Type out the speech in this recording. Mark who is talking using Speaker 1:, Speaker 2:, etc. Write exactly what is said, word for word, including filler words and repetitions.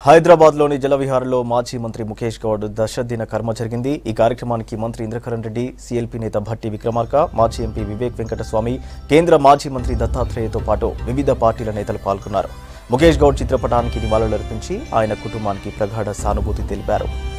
Speaker 1: హైదరాబాద్లోని జలవిహార్లో మాజీ మంత్రి ముఖేష్ గౌడ్ దశదిన కర్మ జరిగింది. ఈ కార్యక్రమానికి మంత్రి ఇంద్రకరణ్ రెడ్డి, సీఎల్పీ నేత భట్టి విక్రమార్క, మాజీ ఎంపీ వివేక్ వెంకటస్వామి, కేంద్ర మాజీ మంత్రి దత్తాత్రేయతో పాటు వివిధ పార్టీల నేతలు పాల్గొన్నారు. ముఖేష్ గౌడ్ చిత్రపటానికి నివాళులర్పించి ఆయన కుటుంబానికి ప్రగాఢ సానుభూతి తెలిపారు.